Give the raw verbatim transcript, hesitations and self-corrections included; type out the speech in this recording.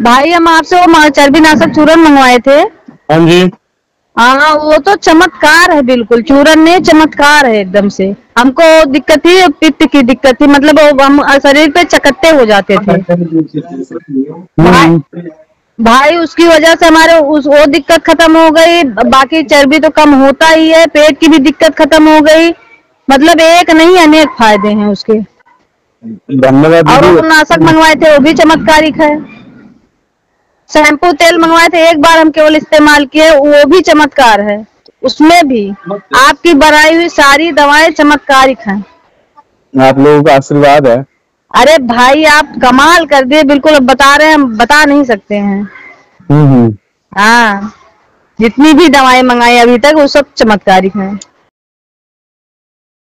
भाई हम आपसे वो चर्बी नाशक चूरन मंगवाए थे। हाँ जी। हाँ वो तो चमत्कार है, बिल्कुल चूरन नहीं चमत्कार है एकदम से। हमको दिक्कत थी, पित्त की दिक्कत थी, मतलब वो हम शरीर पे चकत्ते हो जाते थे भाई। भाई उसकी वजह से हमारे उस वो दिक्कत खत्म हो गई, बाकी चर्बी तो कम होता ही है, पेट की भी दिक्कत खत्म हो गई, मतलब एक नहीं अनेक फायदे हैं उसके। धन्यवाद और दीदी। वो नाशक मंगवाए थे वो भी चमत्कारिक है। शैम्पू तेल मंगवाए थे, एक बार हम केवल इस्तेमाल किए, वो भी चमत्कार है। उसमें भी आपकी बनाई हुई सारी दवाएं चमत्कारिक हैं। आप लोगों का आशीर्वाद है। अरे भाई आप कमाल कर दिए, बिल्कुल अब बता रहे हैं, हम बता नहीं सकते हैं। हम्म हम्म। हाँ जितनी भी दवाएं मंगाई अभी तक वो सब चमत्कारिक हैं।